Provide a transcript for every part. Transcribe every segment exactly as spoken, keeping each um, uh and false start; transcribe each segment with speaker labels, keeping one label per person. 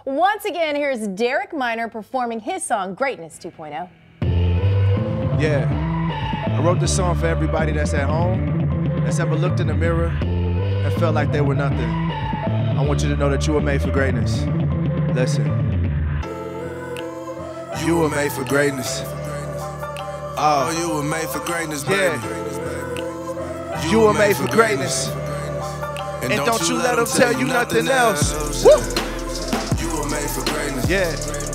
Speaker 1: Once again, here's Derek Minor performing his song, Greatness two point oh.
Speaker 2: Yeah, I wrote this song for everybody that's at home, that's ever looked in the mirror and felt like they were nothing. I want you to know that you were made for greatness. Listen. You were made for greatness.
Speaker 3: Oh, you were made for greatness, baby.
Speaker 2: Yeah. You were made for greatness. And don't you let them tell you nothing else. Woo!
Speaker 3: You were made for greatness.
Speaker 2: Yeah.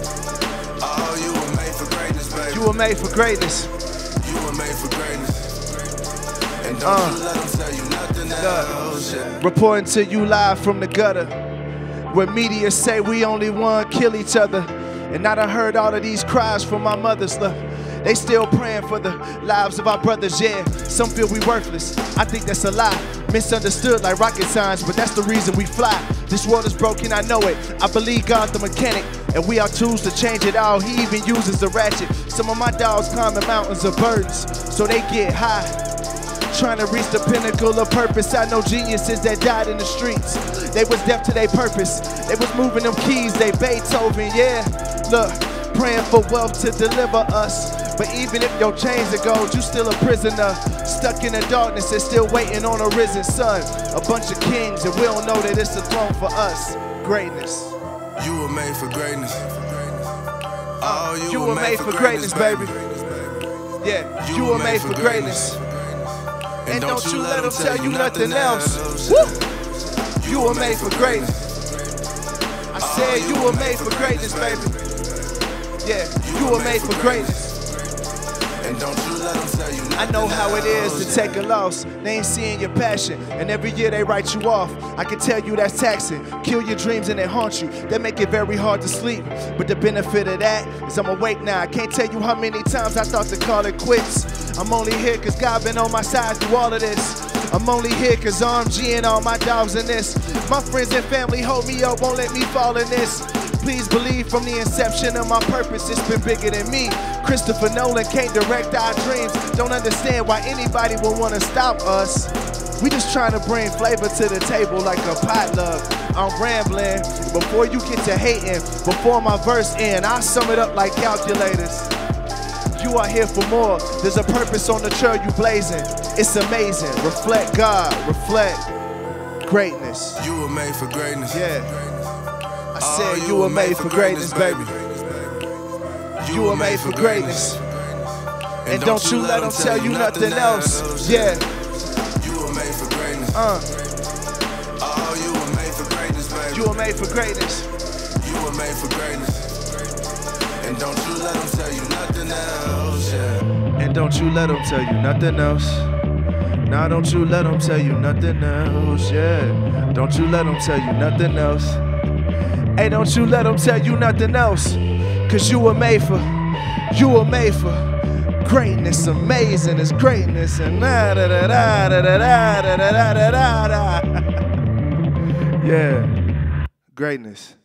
Speaker 3: Oh, you were made for greatness, baby.
Speaker 2: You were made for greatness.
Speaker 3: You were made for greatness. And don't
Speaker 2: Uh,
Speaker 3: you let them tell you nothing else. Yeah.
Speaker 2: Reporting to you live from the gutter, where media say we only one kill each other. And I done heard all of these cries from my mothers. Look, they still praying for the lives of our brothers, yeah. Some feel we worthless. I think that's a lie. Misunderstood like rocket science, but that's the reason we fly. This world is broken, I know it. I believe God the mechanic, and we are tools to change it all. He even uses the ratchet. Some of my dogs climbing mountains of burdens, so they get high, trying to reach the pinnacle of purpose. I know geniuses that died in the streets. They was deaf to their purpose. They was moving them keys, they Beethoven, yeah. Look, praying for wealth to deliver us. But even if your chains are gold, you still a prisoner, stuck in the darkness and still waiting on a risen sun. A bunch of kings, and we don't know that it's the throne for us. Greatness.
Speaker 3: You were made for greatness. Oh, you,
Speaker 2: You
Speaker 3: were,
Speaker 2: were made for greatness, baby.
Speaker 3: baby.
Speaker 2: Yeah, you were made for greatness. And don't you let them tell you nothing else. Woo! You were made for greatness. I said you were made for greatness, baby. Yeah, you were made for greatness.
Speaker 3: And don't you let them tell you nothing
Speaker 2: I know how it is
Speaker 3: else.
Speaker 2: to take a loss. They ain't seeing your passion, and every year they write you off. I can tell you that's taxing. Kill your dreams and they haunt you. They make it very hard to sleep. But the benefit of that is I'm awake now. I can't tell you how many times I thought to call it quits. I'm only here cause God been on my side through all of this. I'm only here cause R M G and all my dogs in this. My friends and family hold me up, won't let me fall in this. Please believe from the inception of my purpose, it's been bigger than me. Christopher Nolan can't direct our dreams. Don't understand why anybody would want to stop us. We just trying to bring flavor to the table like a potluck. I'm rambling. Before you get to hating, before my verse end, I sum it up like calculators. You are here for more. There's a purpose on the trail you blazing. It's amazing. Reflect God. Reflect greatness.
Speaker 3: You were made for greatness.
Speaker 2: Yeah. I
Speaker 3: Oh,
Speaker 2: said you were made for greatness, baby. You were made for greatness. And don't you let them tell you nothing else. Yeah.
Speaker 3: You were made for greatness.
Speaker 2: Uh.
Speaker 3: Oh, you were made for greatness, baby.
Speaker 2: You were made for greatness.
Speaker 3: You were made for greatness. And don't you let them tell you nothing else, yeah.
Speaker 2: And don't you let them tell you nothing else. Nah, don't you let them tell you nothing else, yeah. Don't you let them tell you nothing else. Hey, don't you let them tell you nothing else. Cause you were made for, you were made for greatness. Amazing is greatness. And da da da da da da da da da da da. Yeah, greatness.